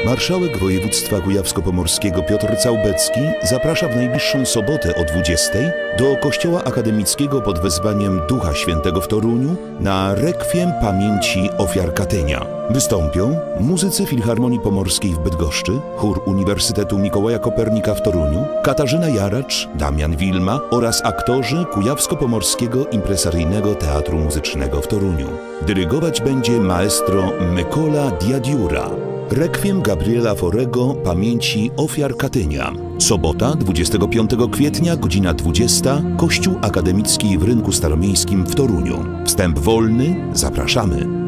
Marszałek województwa kujawsko-pomorskiego Piotr Całbecki zaprasza w najbliższą sobotę o 20 do Kościoła Akademickiego pod wezwaniem Ducha Świętego w Toruniu na rekwiem pamięci ofiar Katynia. Wystąpią muzycy Filharmonii Pomorskiej w Bydgoszczy, chór Uniwersytetu Mikołaja Kopernika w Toruniu, Katarzyna Jaracz, Damian Wilma oraz aktorzy Kujawsko-Pomorskiego Impresaryjnego Teatru Muzycznego w Toruniu. Dyrygować będzie maestro Mykola Diadiura. Rekwiem Gabriela Forego pamięci ofiar Katynia. Sobota, 25 kwietnia, godzina 20, Kościół Akademicki w Rynku Staromiejskim w Toruniu. Wstęp wolny, zapraszamy.